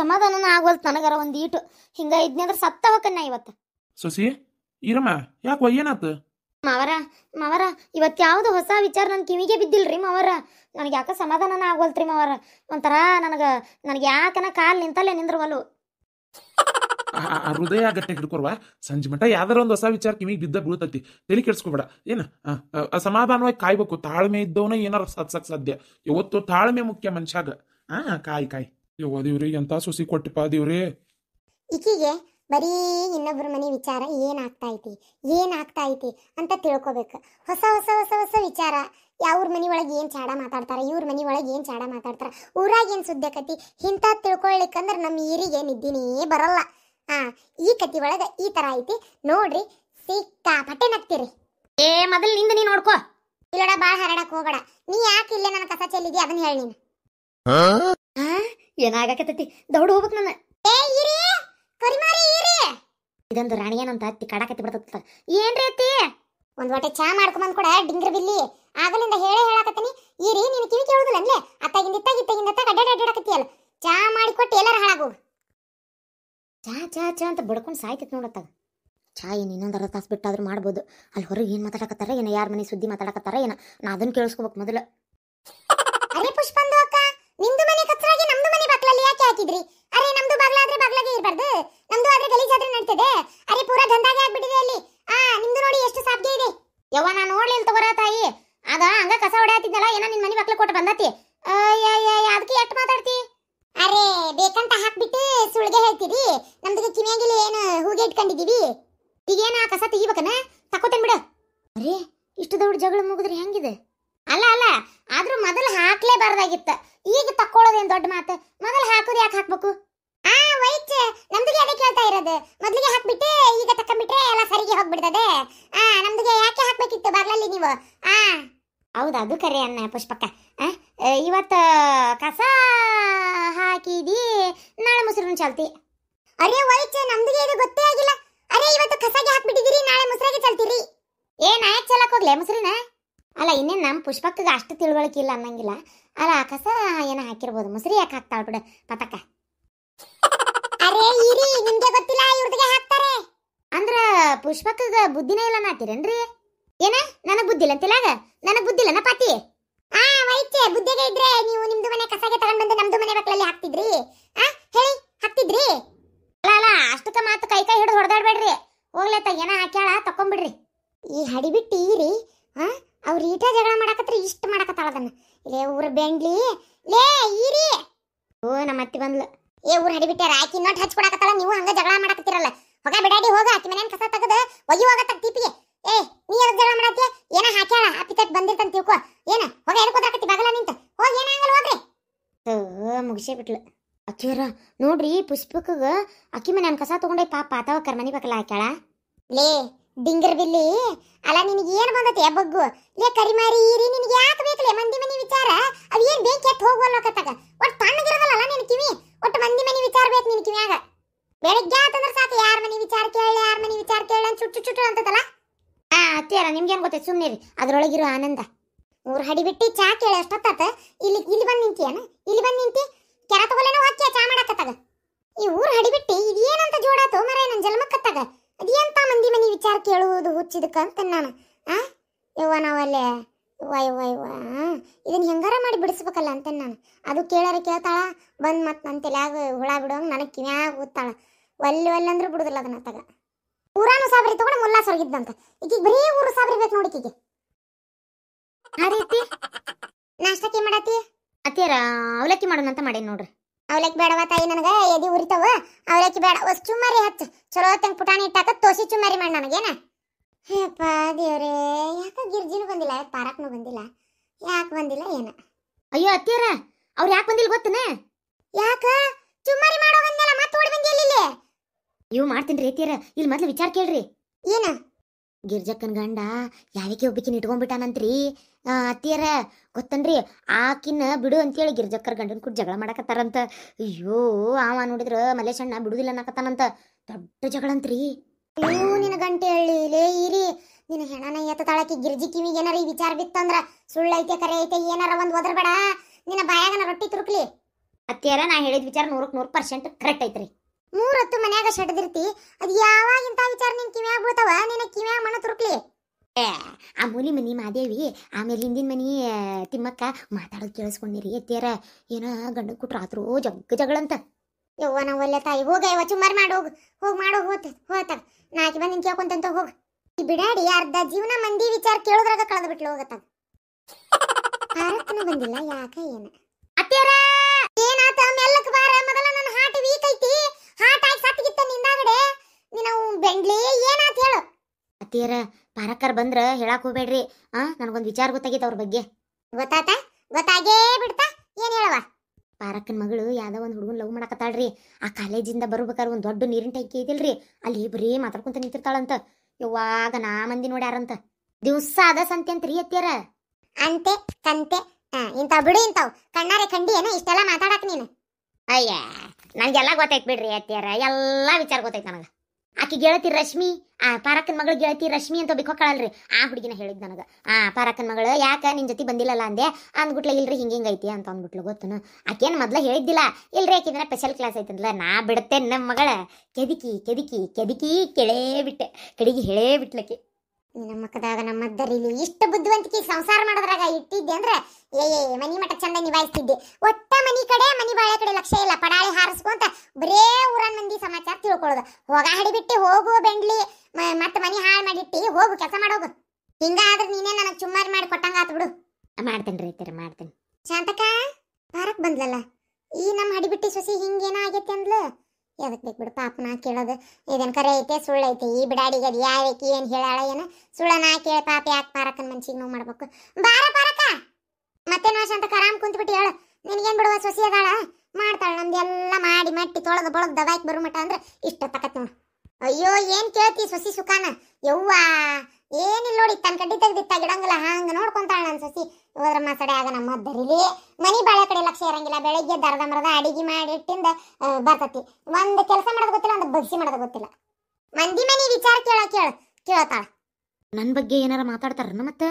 ಸಮಾಧಾನನ ಆಗವಲ್ತು ನನಗರ ಒಂದು ಈಟು ಹಿಂಗ ಇದ್ನಂದ್ರೆ ಸತ್ತ ಹೋಗನ್ನ ಇವತ್ತು. ಸೊಸಿ ಇರಮ್ಮ ಯಾಕೋ ಏನಾತ? ಮಾವರ ಮಾವರ ಇವತ್ತು ಯಾವ್ದು ಹೊಸ ವಿಚಾರ ನನ್ನ ಕಿವಿಗೆ ಬಿದ್ದಿಲ್ರಿ ಮಾವರ. ನನಗೆ ಯಾಕೆ ಸಮಾಧಾನನ ಆಗವಲ್ತ್ರಿ ಮಾವರ. ಒಂಥರ ನನಗೆ ಯಾಕನ ಕಾಲ್ ನಿಂತಲ್ಲೇ ನಿಂದ್ರವಲ್ಲು. ಹೃದಯ ಗಟ್ಟೆ ಹಿಡ್ಕೊರ್ವ ಸಂಜೆ ಮಠ ಯಾವ್ದಾರ ಒಂದು ಹೊಸ ವಿಚಾರ ಕಿವಿಗೆ ಬಿದ್ದ ಬೀಳ್ತೈತಿ. ತಲೆ ಕೆಡ್ಸ್ಕೊಬೇಡ. ಏನ ಸಮಾಧಾನವಾಗಿ ಕಾಯ್ಬೇಕು. ತಾಳ್ಮೆ ಇದ್ದವನ ಏನಾರ ಸಾಧ್ಸಕ್ ಸಾಧ್ಯ. ಇವತ್ತು ತಾಳ್ಮೆ ಮುಖ್ಯ ಮನುಷ್ಯಾಗ. ಕಾಯಿ ಕಾಯಿ. ಯವ್ವ ದೇವ್ರಿ ಎಂತ ಸೊಸಿ ಕೊಟ್ಟಿಪ್ಪ ದೇವ್ರಿ. ಈಕಿಗೆ ಬರೀ ಇನ್ನೊಬ್ಬರ ಮನೆ ವಿಚಾರ ಏನಾಗ್ತಾ ಐತಿ ಅಂತ ತಿಳ್ಕೊಬೇಕು. ಹೊಸ ಹೊಸ ಹೊಸ ಹೊಸ ವಿಚಾರ. ಯಾವ್ರ ಮನಿ ಒಳಗೆ ಏನ್ ಚಾಡ ಮಾತಾಡ್ತಾರ, ಇವ್ರ ಮನಿ ಒಳಗೆ ಏನ್ ಚಾಡ ಮಾತಾಡ್ತಾರ, ಊರಾಗ ಏನ್ ಸುದ್ದಿ ಇಂಥ ತಿಳ್ಕೊಳ್ಲಿಕ್ಕಂದ್ರ ನಮ್ಮ ಈರಿಗೆ ನಿದ್ದಿನೇ ಬರಲ್ಲ. ಈ ಕತಿ ಒಳಗ ಈ ತರ ಐತಿ ನೋಡ್ರಿ. ಸಿಕ್ಕಾಪಟ್ಟೆ ನಗ್ತೀರಿ. ಮೊದಲು ನಿಂದ ನೀ ನೋಡ್ಕೋ. ಇಲ್ಲೋಡ ಬಾಳ್ ಹರಡಕ್ ಹೋಗಬೇಡ. ನೀ ಯಾಕೆ ಇಲ್ಲೇ ನನ್ನ ಕಸ ಚೆಲ್ಲಿದಿ ಅದನ್ನ ಹೇಳಿ ನೀನು. ಏನಾಗಕತ್ತೈತಿ ದೌಡ್ ಹೋಗ್ಬೇಕು ನನ್ನ. ಇದೊಂದು ರಾಣಿ ಏನಂತ ಅತ್ತಿ ಕಾಡಕತ್ತಿ ಬಿಡ್ತದ. ಏನ್ರಿ ಅತ್ತಿ? ಒಂದ್ ವಾಟೆ ಚಾ ಮಾಡ್ಕೊಂಬಂದ್ ಕೂಡ ಡಿಂಗ್ರ ಬಿಲ್ಲಿ ಆಗಲಿಂದ ಹೇಳಾಕತ್ತೀನಿ. ಈರಿ ನೀನು ಕಿವಿ ಕೇಳುದಿಲ್ಲ ಅನ್ಲೆ ಅತ್ತಾಗಿಂದ ಅಡ್ಡಾಡಕತ್ತಿಯಲ್ಲ. ಚಾ ಮಾಡಿಕೊಟ್ಟು ಎಲ್ಲಾರ ಹಾಳಾಗು. ಚಾ ಚಾ ಚಾ ಅಂತ ಬಡ್ಕೊಂಡು ಸಾಯ್ತೈತಿ ನೋಡತ್ತಾಗ. ಚಾ ಏನು ಇನ್ನೊಂದು ಅರ್ಧ ತಾಸು ಬಿಟ್ಟಾದ್ರೂ ಮಾಡ್ಬೋದು. ಅಲ್ಲಿ ಹೊರಗೆ ಏನು ಮಾತಾಡಕತ್ತಾರ ಏನೋ, ಯಾರ ಮನೆ ಸುದ್ದಿ ಮಾತಾಡಕತ್ತಾರ ಏನೋ, ನಾ ಅದನ್ನ ಕೇಳಿಸ್ಕೋಬೇಕು ಮೊದಲು. ಅರೆ ಪುಷ್ಪಂದು ಅಕ್ಕ, ನಿಮ್ದು ಮನೆ ಕಚ್ಚರಾಗಿ ನಮ್ದು ಮನೆ ಬಾಗ್ಲಲ್ಲಿ ಯಾಕೆ ಹಾಕಿದ್ರಿ? ಅರೆ ನಮ್ದು ಬಾಗ್ಲಾದ್ರೆ ಬಾಗ್ಲಾಗೆ ಇರಬಾರ್ದು, ನಮ್ದು ಆದ್ರೆ ಗಲೀಜಾದ್ರೆ ನಡ್ತದೆ. ಅರೆ ಪೂರಾ ಗಂದಾಗೆ ಆಗ್ಬಿಟ್ಟಿದೆ ಅಲ್ಲಿ. ನಿಮ್ದು ನೋಡಿ ಎಷ್ಟು ಸಾಧ್ಯ ಇದೆ. ಯವ್ವ ನಾ ನೋಡ್ಲಿಲ್ಲ ತಗೋರ ತಾಯಿ. ಅದ ಹಂಗ ಕಸ ಹೊಡೆಯತ್ತಿದ್ನಲ್ಲ ಏನೋ ನಿನ್ ಮನೆ ಬಾಗ್ಲ ಕೊಟ್ಟು ಬಂದತಿ. ಅದಕ್ಕೆ ಎಷ್ಟು ಮಾತಾಡ್ತಿ? ಅರೆ ಬೇಕಂತ ಹಾಕ್ಬಿಟ್ಟು ಸುಳ್ಗೆ ಹೇಳ್ತೀರಿ. ನಮ್ದು ಕಿವಿಯಾಗಿಲ್ಲ ಏನು ಹೂಗೆ ಇಟ್ಕೊಂಡಿದೀವಿ. ಈಗೇನ ಕಸ ತೆಗಿಬೇಕನ ತಕೋತೇನ್ ಬಿಡ. ಅರೆ ಇಷ್ಟು ದೊಡ್ಡ ಜಗಳ ಮುಗಿದ್ರೆ ಹೆಂಗಿದೆ? ಅಲ್ಲ ಆದ್ರೂ ಮೊದಲು ಹಾಕ್ಲೇಬಾರ್ದಾಗಿತ್ತ. ಈಗ ತಕ್ಕೊಳ್ಳೋದೇನ್ ದೊಡ್ಡ ಮಾತು. ಮೊದಲು ಹಾಕೋದು ಯಾಕೆ ಹಾಕ್ಬೇಕು? ವೈಟ್ ನಮ್ದಿಗೆ ಅದೇ ಕೇಳ್ತಾ ಇರೋದು. ಮೊದ್ಲಿಗೆ ಹಾಕ್ಬಿಟ್ಟು ಈಗ ತಕೊಂಡ್ಬಿಟ್ರೆ ಎಲ್ಲ ಸರಿಗೆ ಹೋಗ್ಬಿಡ್ತದೆ. ನಮ್ದಿಗೆ ಯಾಕೆ ಹಾಕ್ಬೇಕಿತ್ತು ಬಾಗ್ಲಲ್ಲಿ ನೀವು? ಹೌದು ಅದು ಕರೆ ಅನ್ನ ಪುಷ್ಪಕ್ಕ. ಇವತ್ತ ಕಸ ಹಾಕಿದಿ, ನಾಳೆ ಮೊಸರು ಚಾಲ್ತಿ. ಅರೆ ವೈಟ್ ನಮ್ದಿಗೆ ಇದು ಗೊತ್ತೇ ಆಗಿಲ್ಲ. ಅರೆ ಇವತ್ತು ಕಸಾಗೆ ಹಾಕ್ಬಿಟ್ಟಿದ್ದೀರಿ, ನಾಳೆ ಮೊಸರಾಗೆ ಚಲ್ತೀರಿ. ನಾಯಕ್ ಚಲಕ್ ಹೋಗ್ಲೆ ಮೊಸರಿನ? ಅಲ್ಲ ಇನ್ನೇನು ನಮ್ಮ ಪುಷ್ಪಕ್ಕಗ ಅಷ್ಟು ತಿಳುವಳಿಕೆ ಇಲ್ಲ ಅನ್ನಂಗಿಲ್ಲ. ಅಲ್ಲ ಕಸ ಏನೋ ಹಾಕಿರ್ಬೋದು, ಮೊಸರಿ ಯಾಕೆ ಹಾಕ್ತಾಳ ಬಿಡ ಪತಕ್ಕ. ಅರೆ ಇರಿ ನಿಮ್ಗೆ ಗೊತ್ತಿಲ್ಲ, ಇವ್ರದಿಗೆ ಹಾಕ್ತಾರೆ. ಅಂದ್ರ ಪುಷ್ಪಕ್ಕಗ ಬುದ್ಧಿನೇ ಇಲ್ಲ ನಾತಿರೇನ್ರಿ? ಏನ ನನಗ್ ಬುದ್ಧಿ ಇಲ್ಲ ಅಂತಿಲ್ಲಾಗ? ನನಗ್ ಬುದ್ಧಿ ಇಲ್ಲ ಪಾತಿ. ವೈಟ್ ಬುದ್ಧಿಗೆ ಇದ್ರೆ ನೀವು ನಿಮ್ದು ಮನೆ ಕಸಾಗೆ ತಗೊಂಡ್ ಬಂದು ನಮ್ದು ಮನೆ ಬಾಗ್ಲಲ್ಲಿ ಹಾಕ್ತಿದ್ರಿ. ಹೇಳಿ ಹಾಕ್ತಿದ್ರಿ? ಅಲ್ಲ ಅಷ್ಟಕ್ಕ ಮಾತು ಕೈ ಹಿಡಿದು ಹೊಡೆದಾಡ್ಬೇಡ್ರಿ. ಹೋಗ್ಲತ್ತ ಏನ ಹಾಕ್ಯಾಳ ತಕೊಂಡ್ಬಿಡ್ರಿ. ಈ ಹಡಿಬಿಟ್ಟು ಈರಿ ಅವ್ರ ಈಟ ಜಗಳ ಮಾಡಕತ್ರ ಇಷ್ಟ ಮಾಡಕತ್ತಾಳ ಅದನ್ನ. ಇಲ್ಲೇ ಊರ ಬೆಂಡ್ಲಿ ಲೇ ಈರಿ. ನಮ್ಮ ಅತ್ತಿ ಬಂದ್ಲು. ಊರ್ ಹಡಿಬಿಟ್ಟಾರ ಆಕಿ ನೋಟ್ ಹಚ್ಕೊಡಕತ್ತಾಳ, ನೀವು ಹಂಗ ಜಗಳ ಮಾಡಕತ್ತಿರಲ್ಲ. ಹೋಗ ಬಿಡಾಡಿ ಹೋಗ, ಆಕಿ ಮನೇನ್ ಕಸ ತೆಗದ ಒಗಿ ಹೋಗತ್ತ ಟಿಪಿಗೆ. ನೀ ಯಾವಾಗ ಜಗಳ ಮಾಡತ್ತಿ? ಏನ ಹಾಕ್ಯಾಳ ಅಪ್ಪಿತಟ್ ಬಂದಿರ್ತಂತ ತಿಳ್ಕೊ. ಏನ ಹೋಗ ಎಡ್ಕೋದ್ರಾಕತ್ತಿ ಬಾಗಲ ನಿಂತ ಹೋಗಿ. ಏನಾಗಲ್ಲ ಹೋಗ್ರಿ. ಮುಗಿಸೇ ಬಿಟ್ಲು. ಅಕ್ಕಿಯರ ನೋಡ್ರಿ ಪುಷ್ಪಕ್ಕಗ ಅಕ್ಕಿ ಮನೆ ಕಸ ತಗೊಂಡೆ ಪಾಪ ಆತವಕ್ಕರ್ ಮನಿ ಬಾಕಲ್ಲ ಹಾಕ್ಯಾಳ. ಲೇ ಡಿಂಗರ್ ಬಿಲ್ಲಿ, ಅಲ್ಲ ನಿನಗೆ ಏನು ಬಂದತಿ ಬಗ್ಗು? ಲೇ ಕರಿಮಾರಿ ಈರಿ, ನಿನಗೆ ಯಾಕೆ ಬೇಕಲೇ ಮಂದಿ ಮನಿ ವಿಚಾರ? ಅವ್ ಏನ್ ಬೇಕಿ ಎತ್ತು ಹೋಗ್ವಲ್ಲಕತ್ತಾಗ. ಒಟ್ಟು ತಣ್ಣಗಿರೋದಲ್ಲ ನಿನ್ ಕಿವಿ. ಒಟ್ಟು ಮಂದಿ ಮನಿ ವಿಚಾರ ಬೇಕು ನಿನ್ ಕಿವಿಯಾಗ. ಬೆಳಗ್ಗೆ ಆತಂದ್ರ ಸಾಕು ಯಾರ ಮನಿ ವಿಚಾರ ಕೇಳಿ ಅಂತ ಚುಟ್ಟು ಅಂತದಲ್ಲ. ಅತ್ತಿಯರ ನಿಮ್ಗೇನ್ ಗೊತ್ತೈತೆ ಸುಮ್ಮನಿರಿ, ಅದ್ರೊಳಗಿರೋ ಆನಂದ. ಊರ್ ಹಡಿಬಿಟ್ಟು ಚಾ ಕೇಳಿ ಅಷ್ಟೊತ್ತಾತ. ಇಲ್ಲಿ ಬಂದು ನಿಂತಿಯೇನ? ಇಲ್ಲಿ ಬಂದು ನಿಂತಿ ಕೆರ ತಗೊಲೇನೋ ಹಾಕಿ ಚಾ ಮಾಡಕತ್ತಾಗ. ಈ ಊರ್ ಹಡಿಬಿಟ್ಟು ಇದೇನಂತ ಜೋಡಾತು ಮರ ನನ್ ಜನ್ಮಕ್ಕತ್ತಾಗ. ಅದೇಂತ ಮಂದಿ ಮನಿ ವಿಚಾರ ಕೇಳುವುದು ಹುಚ್ಚಿದಕ್ಕ ಅಂತ ನಾನು. ಯವ್ವ ನಾವಲ್ಲೇ ಯವ್ವ ಇದನ್ನ ಹೆಂಗಾರ ಮಾಡಿ ಬಿಡಿಸ್ಬೇಕಲ್ಲ ಅಂತ ನಾನು. ಅದು ಕೇಳಾರ ಕೇಳ್ತಾಳ ಬಂದ್ ಮತ್ ನನ್ನ ತಲೆಯಾಗ ಹುಳ ಬಿಡುವಂಗ ನನಗೆ ಕಿವ್ಯಾಗ ಓದ್ತಾಳ. ಒಲ್ಲೆ ಅಂದ್ರೂ ಬಿಡುದಿಲ್ಲ ಅದನ್ನ ತಗ. ಊರಾನು ಸಾಬ್ರಿ ತಗೊಂಡು ಮುಲ್ಲಾ ಸೊರಗಿದ್ದಂತ. ಈಗೀಗ ಬರೀ ಊರು ಸಾಬ್ರಿ ಬೇಕು ನೋಡಿ ಈಕಿಗೆ. ನಾಷ್ಟಕ್ಕೆ ಮಾಡತ್ತಿ? ಅತ್ತಿಯರ ಅವಲಕ್ಕಿ ಮಾಡೋಣಂತ ಮಾಡೇನಿ ನೋಡ್ರಿ. ಅವಲಕ್ಕಿ ಬೇಡವ ತಾಯಿ, ನನಗ ಎದಿ ಉರಿತಾವ. ಅವಲಕ್ಕಿ ಬೇಡ, ಹೊಸ ಚುಮ್ಮಾರಿ ಹಚ್ಚ. ಚಲೋ ತಂಗ ಪುಟಾಣಿ ಇಟ್ಟಾಕ ತೋಸಿ ಚುಮ್ಮಾರಿ ಮಾಡಿ ನನಗೇನ. ಹೇಪ್ಪ ದೇವ್ರೇ, ಯಾಕ ಗಿರ್ಜಿನೂ ಬಂದಿಲ್ಲ, ಪಾರಕ್ನು ಬಂದಿಲ್ಲ, ಯಾಕೆ ಬಂದಿಲ್ಲ ಏನ? ಅಯ್ಯೋ ಅತ್ತಿಯರ ಅವ್ರು ಯಾಕೆ ಬಂದಿಲ್ಲ ಗೊತ್ತನ? ಯಾಕ ಚುಮ್ಮಾರಿ ಮಾಡೋ ಬಂದಿಲ್ಲ ಮತ್ತೆ ಓಡಿ ಬಂದಿಲ್ಲ ಇಲ್ಲಿ. ಇವ್ ಮಾಡ್ತೀನಿ ಅತ್ತಿಯರ, ಇಲ್ಲಿ ಮೊದ್ಲು ವಿಚಾರ ಕೇಳ್ರಿ. ಏನ? ಗಿರ್ಜಕ್ಕನ್ ಗಂಡ ಯಾವಕ್ಕೆ ಒಬ್ಬಕಿನ ಇಟ್ಕೊಂಡ್ಬಿಟ್ಟಾನಂತ್ರಿ. ಅತ್ತಿಯರ ಗೊತ್ತನ್ರಿ, ಆಕಿನ ಬಿಡು ಅಂತೇಳಿ ಗಿರ್ಜಕ್ಕರ್ ಗಂಡನ ಕೂಡ ಜಗಳ ಮಾಡಕತ್ತಾರಂತ. ಅಯ್ಯೋ ಅವ ನೋಡಿದ್ರ ಮಲೇಶಣ್ಣ ಬಿಡುದಿಲ್ಲ ಅನ್ನಕತ್ತಾನಂತ. ದೊಡ್ಡ ಜಗಳಂತ್ರಿ. ಅಯ್ಯೋ ನಿನ್ನ ಗಂಟೆ ಹೇಳಿ ಇರಿ. ನಿನ್ನ ಹೆಣನ ಎತ್ತ ತಾಳಕಿ ಗಿರ್ಜಿ ಕಿವಿಗೆ ಏನಾರ ಈ ವಿಚಾರ ಬಿತ್ತಂದ್ರ ಸುಳ್ಳೈತೆ ಕರೆ ಐತೆ ಏನಾರ ಒಂದ್ ಒದರ್ಬೇಡ. ನಿನ್ನ ಬಾಯಾಗನ ರೊಟ್ಟಿ ತುರುಕ್ಲಿ. ಅತ್ತಿಯರ ನಾ ಹೇಳಿದ ವಿಚಾರ 100% ಕರೆಕ್ಟ್ ಐತ್ರಿ. 3 ಹೊತ್ತು ಮನ್ಯಾಗ ಶಡ್ದಿರ್ತಿ, ಅದು ಯಾವಾಗ ಇಂಥ ವಿಚಾರ ನಿನ್ ಕಿವ್ಯಾಗ ಬೀಳ್ತಾವ, ನಿನ್ನ ಕಿವ್ಯಾಗ ಮಣ ತುರುಕ್ಲಿ. ಆ ಮೂಲಿ ಮನಿ ಮಾದೇವಿ ಆಮೇಲೆ ಹಿಂದಿನ ಮನಿ ತಿಮ್ಮಕ್ಕ ಮಾತಾಡೋದು ಕೇಳಿಸ್ಕೊಂಡಿರಿ ಅತ್ತಿಯರ. ಏನ ಗಂಡ ಕೊಟ್ರ ಆತ್ರು ಜಗಳಂತ. ಯವ್ವ ನಾವು ಒಲ್ಲೆ ತಾಯಿ, ಹೋಗ ಯವ್ವ ಚುಮ್ಮಾರಿ ಮಾಡಿ ಹೋಗು, ಹೋಗಿ ಮಾಡೋ ಹೋತಾಗ ನಾಕಿ ಬಂದು ನಿನ್ ಕೇಳ್ಕೊಂತಂತ ಹೋಗು. ಈ ಬಿಡಾಡಿ ಅರ್ಧ ಜೀವನ ಮಂದಿ ವಿಚಾರ ಕೇಳೋದ್ರಾಗ ಕಳೆದು ಬಿಟ್ಲು ಹೋಗತ್ತಾಗ. ಭಾರತನ ಬಂದಿಲ್ಲ ಯಾಕ ಏನ ಅತ್ತಿಯರ ಏನಾತ ಮೆಲ್ಲಕ್ ಬಾರ, ಮೊದಲ ನನ್ನ ಹಾರ್ಟ್ ವೀಕ್ ಐತಿ, ಹಾರ್ಟ್ ಆಗಿ ಸತ್ತಿಗಿತ್ತ ನಿಂದಾಗಡೆ ನೀನು ಬೆಂಡ್ಲಿ ಏನಾತ ಹೇಳು. ಅತ್ತಿಯರ ಪಾರಕ್ಕರ್ ಬಂದ್ರ ಹೇಳಾಕ್ ಹೋಗ್ಬೇಡ್ರಿ. ನನಗೊಂದು ವಿಚಾರ ಗೊತ್ತಾಗೈತೆ ಅವ್ರ ಬಗ್ಗೆ. ಗೊತ್ತಾತ? ಗೊತ್ತಾಗೇ ಬಿಡ್ತಾ, ಏನ್ ಹೇಳವ? ಪಾರಕ್ಕನ ಮಗಳು ಯಾವ್ದೋ ಒಂದು ಹುಡುಗನ್ ಲವ್ ಮಾಡಕತ್ತಾಳ್ರಿ. ಆ ಕಾಲೇಜಿಂದ ಬರ್ಬೇಕಾದ್ರೆ ಒಂದು ದೊಡ್ಡ ನೀರಿನ ಟ್ಯಾಂಕಿ ಐತಿಲ್ರಿ, ಅಲ್ಲಿ ಬರೀ ಮಾತಾಡ್ಕೊಂತ ನಿಂತಿರ್ತಾಳಂತ. ಯಾವಾಗ ನಾ ಮಂದಿ ನೋಡ್ಯಾರಂತ. ದಿವ್ಸ ಅದ ಸಂತೆ ಅಂತ್ರಿ ಅತ್ತಿಯರ. ಅಂತೆ ಕಂತೆ ಇಂತಾವ್ ಬಿಡು, ಇಂತಾವ್ ಕಣ್ಣಾರೆ ಕಂಡಿ ಏನ ಇಷ್ಟೆಲ್ಲ ಮಾತಾಡಕ್ ನೀನು? ಅಯ್ಯ ನನ್ಗೆಲ್ಲ ಗೊತ್ತೈತ್ ಬಿಡ್ರಿ ಅತ್ತಿಯರ, ಎಲ್ಲಾ ವಿಚಾರ ಗೊತ್ತೈತ್ ನನಗ. ಆಕಿ ಗೆಳತಿ ರಶ್ಮಿ, ಆ ಪಾರಕ್ಕನ ಮಗಳು ಗೆಳತಿ ರಶ್ಮಿ ಅಂತ ಬಿಕ್ಕೊಕ್ಕಳಲ್ರಿ, ಆ ಹುಡುಗಿನ ಹೇಳಿದ್ ನನಗ. ಪಾರಕ್ಕನ ಮಗಳು ಯಾಕ ನಿನ್ ಜೊತೆ ಬಂದಿಲ್ಲಲ್ಲ ಅಂದೆ. ಅಂದ್ಬಿಟ್ಲ ಇಲ್ರಿ ಹಿಂಗೈತಿ ಅಂತ ಅಂದ್ಬಿಟ್ಲು. ಗೊತ್ತನು ಆಕೇನ್ ಮೊದ್ಲ ಹೇಳಿದ್ದಿಲ್ಲ. ಇಲ್ರಿ ಆಕಿನ ಸ್ಪೆಷಲ್ ಕ್ಲಾಸ್ ಐತಂದ್ಲ, ನಾ ಬಿಡುತ್ತೇನೆ ನಮ್ಮ ಮಗಳ ಕೆದಿಕಿ ಕೆದಿಕಿ ಕೆದಿಕಿ ಕೆಳೇ ಬಿಟ್ಟೆ, ಕಡೆಗೆ ಹೇಳೇ ಬಿಟ್ಲಕಿ. ನಿನ್ನ ಮಕ್ಕದಾಗ ನಮ್ಮದ್ದರಿಲಿ ಇಷ್ಟು ಬುದ್ಧಿವಂತಿಕೆ ಸಂಸಾರ ಮಾಡೋದ್ರಾಗ ಇಟ್ಟಿದ್ದೆ ಅಂದ್ರೆ ಮನಿ ಮಠ ಚಂದ ನಿಭಾಯಿಸ್ತಿದ್ದೆ. ಒಟ್ಟ ಮನಿ ಕಡೆ ಮನಿ ಬಾಳೆ ಕಡೆ ಲಕ್ಷ್ಯ ಇಲ್ಲ, ಪಡಾಳಿ ಹಾರಿಸ್ಕೊಂತ ಬರೇ ಊರನ್ ಮಂದಿ ಸಮಾಚಾರ ತಿಳ್ಕೊಳ್ಳೋದು. ಹೋಗ ಹಡಿಬಿಟ್ಟು ಹೋಗು ಬೆಂಡ್ಲಿ, ಮತ್ತೆ ಮನಿ ಹಾಳು ಮಾಡಿಟ್ಟಿ ಹೋಗು, ಕೆಲಸ ಮಾಡೋಗು. ಹಿಂಗಾದ್ರೆ ನೀನೇ ನನಗೆ ಚುಮ್ಮಾರಿ ಮಾಡಿ ಕೊಟ್ಟಂಗ ಆತು ಬಿಡು. ಮಾಡ್ತೇನ್ರಿ ಅತ್ತಿಯರ ಮಾಡ್ತೇನೆ. ಶಾಂತಕ ಪಾರಕ್ ಬಂದ್ಲಲ್ಲ, ಈ ನಮ್ಮ ಹಡಿಬಿಟ್ಟಿ ಸೊಸಿ ಹಿಂಗೇನ ಆಗೈತೆ ಅಂದ್ಲು. ಎದಕ್ ಬೇಕು ಬಿಡು ಪಾಪನ ಕೇಳೋದು, ಇದೇನು ಕರೆ ಐತೆ ಸುಳ್ಳು ಐತೆ, ಈ ಬಿಡಾಡಿಗೆ ಅದು ಯಾವಕ್ಕೆ ಏನು ಹೇಳಾಳ ಏನು ಸುಳ್ಳನ ಕೇಳಿ ಪಾಪ ಯಾಕೆ ಪಾರಕ್ಕನ ಮನ್ಸಿಗೆ ನೋವು ಮಾಡ್ಬೇಕು. ಬಾರ ಪಾರಕ್ಕ, ಮತ್ತೆ ನೋ ಶಾಂತಕ ಆರಾಮ್ ಕುಂತ್ಬಿಟ್ಟು ಹೇಳು, ನಿನಗೇನು ಬಿಡುವ ಸೊಸಿ ಅದಾಳ, ಮಾಡ್ತಾಳೆ ನಮ್ದೆಲ್ಲ ಮಾಡಿ ಮಟ್ಟಿ ತೊಳೆದು ಬಳದು ದಬಾಯ್ಕೆ ಬರೋ ಮಟ್ಟ ಅಂದ್ರೆ ಇಷ್ಟ ತಕತ್ ನೋಡು. ಅಯ್ಯೋ ಏನ್ ಕೇಳ್ತಿ ಸೊಸಿ ಸುಖಾನ, ಯವ್ವ ಏನಿಲ್ಲ ನೋಡಿ, ತನ್ನ ಕಡ್ಡಿ ತೆಗ್ದಿತ್ತ ಗಿಡಂಗಿಲ್ಲ ಹಂಗ ನೋಡ್ಕೊಂತಾಳ ನನ್ನ ಸೊಸಿ. ಹೋದ್ರ ಮಾಸಡೆ ಆಗ ನಮ್ಮ ಮದ್ದರಿಲಿ ಮನಿ ಬಾಳೆ ಕಡೆ ಲಕ್ಷ್ಯ ಇರಂಗಿಲ್ಲ. ಬೆಳಗ್ಗೆ ದರದ ಮರದ ಅಡಿಗೆ ಮಾಡಿಟ್ಟಿಂದ ಬರ್ತತಿ, ಒಂದ್ ಕೆಲಸ ಮಾಡೋದು ಗೊತ್ತಿಲ್ಲ, ಒಂದು ಬಗ್ಸಿ ಮಾಡೋದು ಗೊತ್ತಿಲ್ಲ. ಮಂದಿ ಮನಿ ವಿಚಾರ ಕೇಳತಾಳ. ನನ್ ಬಗ್ಗೆ ಏನಾರ ಮಾತಾಡ್ತಾರನ ಮತ್ತೆ?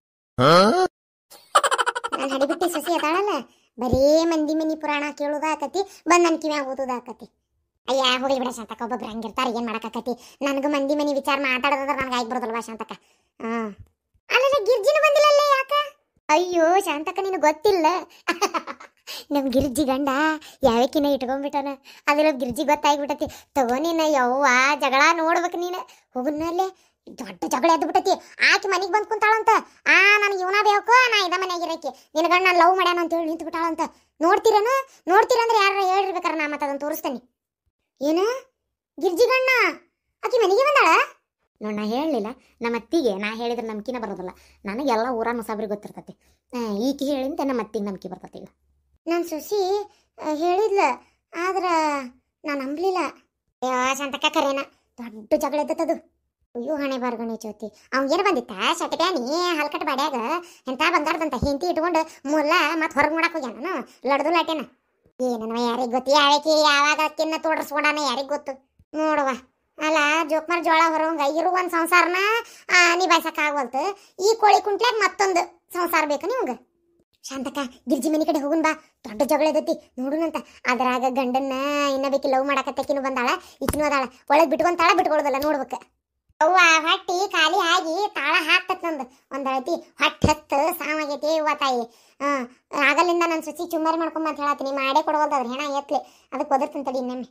ನಾನು ಹಡಿಬಿಟ್ಟಿ ಸೊಸಿ ಅದಾಳಲ್ಲ, ಬರೇ ಮಂದಿ ಮನಿ ಪುರಾಣ ಕೇಳೋದಾಕತಿ, ಬಂದ್ ನನ್ ಕಿವ್ಯಾಗ ಓದೋದಾಕತಿ. ಅಯ್ಯ ಹೋಗಿ ಬಿಡ ಶಾಂತಕ, ಒಬ್ಬೊಬ್ರು ಹಂಗಿರ್ತಾರ, ಏನ್ ಮಾಡಕತ್ತಿ. ನನಗೂ ಮಂದಿ ಮನಿ ವಿಚಾರ ಮಾತಾಡೋದ್ರ ನನಗೆ ಆಗಿ ಬರೋದಲ್ವಾ ಶಾಂತಕ. ಅಲ್ಲ ಗಿರ್ಜಿನ ಬಂದಿಲ್ಲಲ್ಲ ಯಾಕ? ಅಯ್ಯೋ ಶಾಂತಕ ನಿನಗೆ ಗೊತ್ತಿಲ್ಲ, ನಮ್ ಗಿರ್ಜಿ ಗಂಡ ಯಾವಕ್ಕಿನ ಇಟ್ಕೊಂಡ್ಬಿಟ್ಟಾನ. ಅದ್ರ ಗಿರ್ಜಿ ಗೊತ್ತಾಗ್ಬಿಟ್ಟತಿ. ತಗೋ ನೀನ ಯವ್ವ ಜಗಳ ನೋಡ್ಬೇಕು ನೀನು. ಹೋಗುನಲ್ಲೇ ದೊಡ್ಡ ಜಗಳ ಎದ್ದು ಬಿಟ್ಟತಿ. ಆಕಿ ಮನಿಗೆ ಬಂದ್ ಕುಂತಾಳಂತ. ನನಗೆ ಇವನ ಬೇಕು, ನಾ ಇದ ಮನೆಯಾಗಿರಕ್ಕೆ ನಿನ್ನ ಗಂಡ ನಾನು ಲವ್ ಮಾಡ್ಯಾನ ಅಂತ ಹೇಳಿ ನಿಂತು ಬಿಟ್ಟಾಳಂತ. ನೋಡ್ತೀರಂದ್ರೆ ಯಾರು ಹೇಳಿರ್ಬೇಕಾರ, ನಾ ಮತ್ತೆ ಅದನ್ನ ತೋರಿಸ್ತೇನೆ. ಏನ ಗಿರ್ಜಿ ಗಣ್ಣ ಆಕಿ ಮನೆಗೆ ಬಂದಾಳ? ನೋಡ್ ನಾ ಹೇಳಲಿಲ್ಲ, ನಮ್ಮ ಅತ್ತಿಗೆ ನಾ ಹೇಳಿದ್ರೆ ನಂಬಿಕೆನ ಬರೋದಿಲ್ಲ. ನನಗೆಲ್ಲ ಊರ ಮುಸಾಬ್ರಿ ಗೊತ್ತಿರ್ತತಿ. ಈಕೆ ಹೇಳಿಂತ ನಮ್ಮ ಅತ್ತಿಗೆ ನಂಬಿಕೆ ಬರ್ತತಿ. ನನ್ನ ಸೊಸಿ ಹೇಳಿದ್ಲ, ಆದ್ರ ನಾನು ನಂಬಲಿಲ್ಲ. ಶಾಂತಕ ಕರೇನ ದೊಡ್ಡ ಜಗಳ ಎದ್ದತ್ತದು. ಅಯ್ಯೋ ಹಣೆ ಬಾರ್ಗಣೆ ಚೋತಿ, ಅವ್ಗೇನು ಬಂದಿತ್ತ ಶಟಕ್ಯಾನಿ ಹಲ್ಕಟ್ ಬಾಡ್ಯಾಗ ಎಂತ ಬಂಗಾರದಂತ ಹೆಂತಿ ಇಟ್ಕೊಂಡು ಮುಲ್ಲ ಮತ್ತೆ ಹೊರಗೆ ನೋಡಕ್ ಹೋಗ್ಯಾನ ನಾನು ಲಡ್ದು ಲಾಟೇನ. ಏನವ ಯಾರಿಗೆ ಗೊತ್ತು, ಯಾವಕ್ಕೆ ಯಾವಾಗ ಅಕ್ಕಿನ್ನ ತೋಡ್ಸ್ಕೊಂಡಾನ ಯಾರಿಗೆ ಗೊತ್ತು. ನೋಡುವ ಅಲ್ಲ ಜೋಕ್ಮಾರ್ ಜೋಳ ಹೊರವಂಗ ಇರು ಒಂದ್ ಸಂಸಾರನ ನಿಭಾಯಿಸಕ್ ಆಗವಲ್ತು. ಈ ಕೋಳಿ ಕುಂಟ್ಲಾಗ ಮತ್ತೊಂದು ಸಂಸಾರ ಬೇಕು ನಿಮ್ಗ. ಶಾಂತಕ ಗಿರ್ಜಿ ಮನಿ ಕಡೆ ಹೋಗುನ್ ಬಾ, ದೊಡ್ಡ ಜಗಳ ಎದತಿ ನೋಡುನಂತ. ಅದ್ರಾಗ ಗಂಡನ್ನ ಇನ್ನ ಬೇಕಿ ಲವ್ ಮಾಡಕತ್ತಕಿನು ಬಂದಾಳ, ಈಕಿನೂ ಅದಾಳ. ಒಳಗ್ ಬಿಟ್ಕೊಂತಾಳ, ಬಿಟ್ಕೊಳೋದಲ್ಲ ನೋಡ್ಬೇಕ. ಅವ್ವ ಹೊಟ್ಟಿ ಖಾಲಿ ಆಗಿ ತಾಳ ಹಾಕ್ತತ್ ನಂದು. ಒಂದಳತಿ ಹೊಟ್ಟೆ ಹತ್ತು ಸಾವಾಗೈತಿ ಅವ್ವ ತಾಯಿ. ಆಗಲಿಂದ ನನ್ನ ಸೊಸಿ ಚುಮ್ಮಾರಿ ಮಾಡ್ಕೊಂಬಂತ ಹೇಳತ್ತೀನಿ, ಮಾಡೇ ಕೊಡವಲ್ದಾದ್ರೆ ಹೆಣ ಎತ್ಲಿ, ಅದಕ್ಕೆ ಒದರ್ತಂತಡಿ ಇನ್ನೊಮ್ಮೆ.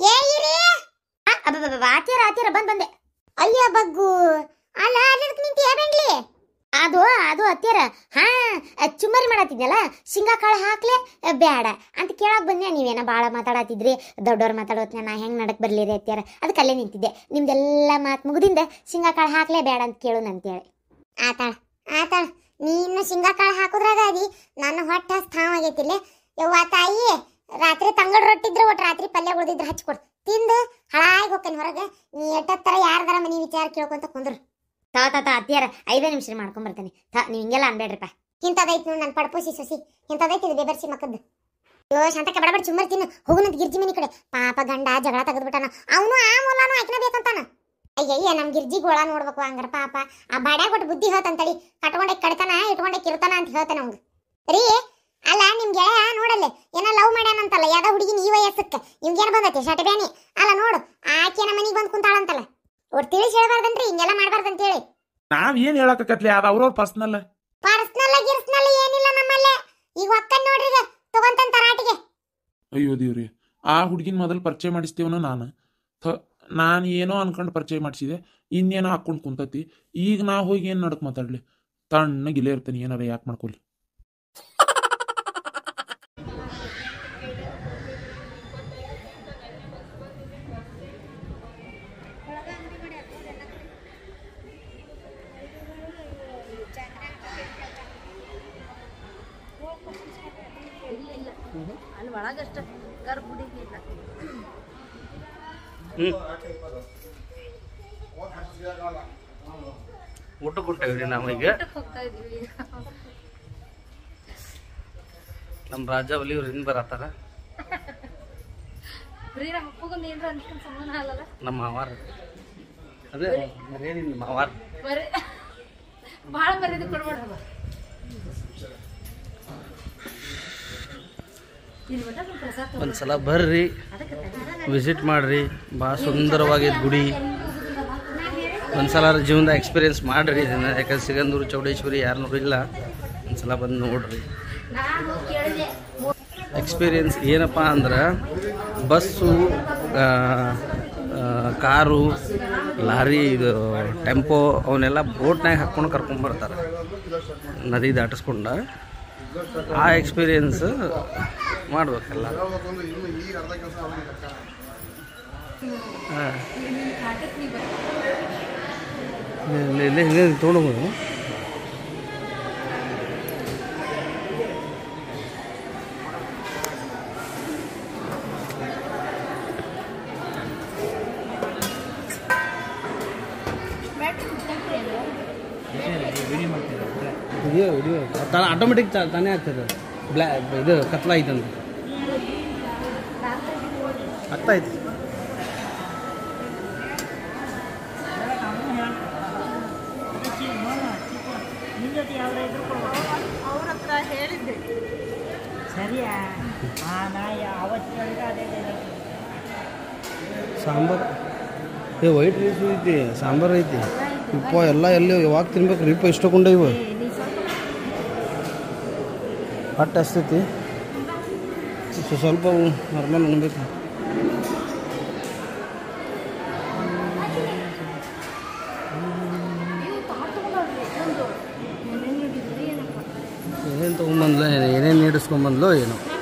ಆತೀರ ಬಂದೆ. ಅಯ್ಯ ಬಗ್ಗು ಅಲ್ಲ ಅದಕ್ಕೆ ನಿಂತಿ ಬೆಂಡ್ಲಿ. ಅದು ಅತ್ತೀರ ಚುಮ್ಮರಿ ಮಾಡತ್ತಿದ್ನಲ್ಲ, ಶೇಂಗಾ ಕಾಳು ಹಾಕ್ಲೆ ಬ್ಯಾಡ ಅಂತ ಕೇಳಕ್ ಬಂದ್ಯಾ. ನೀವೇನ ಭಾಳ ಮಾತಾಡತ್ತಿದ್ರಿ, ದೊಡ್ಡವ್ರು ಮಾತಾಡೋತ್ನ ನಾ ಹೆಂಗೆ ನಡಕ್ ಬರ್ಲಿರಿ ಅತ್ಯಾರ, ಅದಕ್ಕೆ ಅಲ್ಲೇ ನಿಂತಿದ್ದೆ. ನಿಮ್ದೆಲ್ಲ ಮಾತು ಮುಗಿದಿಂದ ಶೇಂಗಾ ಕಾಳು ಹಾಕ್ಲೇ ಬ್ಯಾಡ ಅಂತ ಕೇಳೋಣ ಅಂತೇಳಿ. ಆತಾಳ ನೀನು ಶೇಂಗಾ ಕಾಳು ಹಾಕೋದ್ರಾಗ ಅದಿ ನನ್ನ ಹೊಟ್ಟೆ ಸ್ಥಾನವಾಗೈತಿಲ್ಲ. ಯವ್ವ ತಾಯಿ, ರಾತ್ರಿ ತಂಗಡ್ ರೊಟ್ಟಿದ್ರೆ ಒಟ್ಟು ರಾತ್ರಿ ಪಲ್ಯ ಉಳಿದಿದ್ರೆ ಹಚ್ಕೊಡು, ತಿಂದು ಹಾಳಾಗಿ ಹೋಗ್ತೇನೆ ಹೊರಗೆ. ನೀ ಎಟ್ಟತ್ತರ ಯಾರ್ದಾರ ಮನೆ ವಿಚಾರ ಕೇಳ್ಕೊಂತ ಕುಂದ್ರು. ಅತ್ಯಾರ 5 ನಿಮಿಷ ಮಾಡ್ಕೊಂಡ್ ಬರ್ತೇನೆ. ನೀವು ಹಿಂಗೆಲ್ಲ ಅನ್ಬೇಡ್ರಿಪ್ಪ. ಇಂಥದೈತಿ ನೋಡಿ ನನ್ನ ಪಡ್ಪೋಸಿ ಸೊಸಿ, ಇಂಥದೈತಿ ಇದು ಬೇಬರ್ಸಿ ಮಕ್ಕದ್ದು. ಯೋ ಶಾಂತಕ ಬಡಬಡ ಚುಮ್ಮರ್ ತಿನ್ನು ಹೋಗುನಂತ ಗಿರ್ಜಿ ಮನಿ ಕಡೆ. ಪಾಪ ಗಂಡ ಜಗಳ ತೆಗೆದ್ಬಿಟ್ಟಾನ, ಅವನು ಆ ಮೂಲಾನು ಆಕಿನ ಬೇಕಂತಾನ. ಅಯ್ಯಯ್ಯ ನಮ್ ಗಿರ್ಜಿ ಗೋಳ ನೋಡ್ಬೇಕು ಹಂಗಾರ. ಪಾಪ ಆ ಬಾಡ್ಯಾಗ ಕೊಟ್ಟು ಬುದ್ಧಿ ಹೇಳ್ತಂತಳಿ, ಕಟ್ಕೊಂಡೆ ಕಡಿತಾನ ಇಟ್ಕೊಂಡೆ ಕಿರ್ತಾನ ಅಂತ ಹೇಳ್ತಾನ ಅವಂಗ. ರೀ ಅಲ್ಲ ನಿಮ್ ಗೆಳೆಯ ನೋಡಲ್ಲ ಏನೋ ಲವ್ ಮಾಡ್ಯಾನಂತಲ್ಲ ಯಾವ್ದೋ ಹುಡುಗಿನ ಈ ವಯಸ್ಸಕ್ಕೆ ಇವ್ಗೇನ್ ಬಂದೈತಿ ಶಟಬ್ಯಾನಿ ಅಲ್ಲ ನೋಡು ಆಕೆನ ಮನಿಗೆ ಬಂದ್ ಕುಂತಾಳಂತಲ್ಲ ಒಟ್ಟು ತಿಳಿಸಿ ಹೇಳ್ಬಾರ್ದನ್ರಿ ಹಿಂಗೆಲ್ಲ ಮಾಡ್ಬಾರ್ದಂತ ಹೇಳಿ ನಾವ್ ಏನ್ ಹೇಳಕತ್ಲಿ ಅದ ಅವ್ರವ್ರ ಪರ್ಸನಲ್ ಗಿರ್ಸ್ನಲ್ಲ ಏನಿಲ್ಲ ನಮ್ಮಲ್ಲೇ ಈಗ ಒಕ್ಕನ್ ನೋಡ್ರಿ ಈಗ ತಗೊಂತನ್ ತರಾಟಿಗೆ. ಅಯ್ಯೋ ದೇವ್ರಿ, ಆ ಹುಡುಗಿನ ಮೊದಲು ಪರಿಚಯ ಮಾಡಿಸ್ತೇವನ ನಾನು ಏನೋ ಅನ್ಕೊಂಡು ಪರಿಚಯ ಮಾಡಿಸಿದೆ, ಇನ್ನೇನೋ ಹಾಕೊಂಡು ಕುಂತತಿ. ಈಗ ನಾ ಹೋಗಿ ಏನು ನಡಕ್ ಮಾತಾಡ್ಲಿ, ತಣ್ಣಗೆ ಇಲ್ಲೇ ಇರ್ತೀನಿ, ಏನಾರ ಯಾಕೆ ಮಾಡ್ಕೊಲಿ. ಅಲ್ಲಿ ಒಳಗಷ್ಟ ಕರ್ಪುಡಿ ಊಟಕ್ಕೆ ಹೊಂಟೇವ್ರಿ ನಾವೀಗ. ನಮ್ಮ ರಾಜಾವಲಿ ಇವ್ರು ಹಿಂದ್ ಬರತ್ತಾರ. ನಮ್ಮ ಮಾವಾರ ಅದೇ ಮರ್ಯಾದಿಂದ ಮಾವಾರ ಭಾಳ ಮರ್ಯಾದೆ ಕೊಡ್ಬೇಡ. ಒಂದ್ಸಲ ಬರ್ರಿ, ವಿಸಿಟ್ ಮಾಡ್ರಿ, ಭಾಳ ಸುಂದರವಾಗಿದೆ ಗುಡಿ. ಒಂದ್ಸಲ ಜೀವನದ ಎಕ್ಸ್ಪೀರಿಯನ್ಸ್ ಮಾಡ್ರಿ ಇದನ್ನ. ಯಾಕಂದ್ರೆ ಸಿಗಂದೂರು ಚೌಡೇಶ್ವರಿ ಯಾರು ನೋಡಿಲ್ಲ, ಒಂದ್ಸಲ ಬಂದು ನೋಡ್ರಿ. ಎಕ್ಸ್ಪೀರಿಯನ್ಸ್ ಏನಪ್ಪ ಅಂದ್ರೆ ಬಸ್ಸು, ಕಾರು, ಲಾರಿ, ಇದು ಟೆಂಪೋ ಅವನ್ನೆಲ್ಲ ಬೋಟ್ನಾಗ ಹಾಕ್ಕೊಂಡು ಕರ್ಕೊಂಡ್ಬರ್ತಾರೆ ನದಿ ದಾಟಿಸ್ಕೊಂಡ. ಆ ಎಕ್ಸ್ಪೀರಿಯನ್ಸ್ ಮಾಡ್ಬೇಕಲ್ಲ. ಇಲ್ಲೇ ತೊಗೊಂಡೋಗೋದು. ವಿಡಿಯೋ ಆಟೋಮೆಟಿಕ್ ತಾನೇ ಆಗ್ತದೆ. ಇದು ಕತ್ಲ ಐತಂತ ಆಗ್ತಾಯ್ತು. ಅವ್ರ ಹತ್ರ ಹೇಳಿದ್ದೆ ಸರಿಯಾ ಸಾಂಬಾರು ವೈಟ್ ರೈಸ್ ಐತಿ, ಸಾಂಬಾರು ಐತಿ. ಇಪ್ಪ ಎಲ್ಲ ಎಲ್ಲಿ ಯಾವಾಗ ತಿನ್ಬೇಕು ರೀಪ ಇಷ್ಟಕೊಂಡ ಇವು ಹೊಟ್ಟೆ ಹಸ್ತೈತಿ. ಸ್ವಲ್ಪ ನಾರ್ಮಲ್ ಉಣ್ಬೇಕು. ಏನೇನು ತೊಗೊಂಬಂದ್ಲ, ಏನೇನು ನೀಡಿಸ್ಕೊಂಬಂದ್ಲೋ ಏನೋ.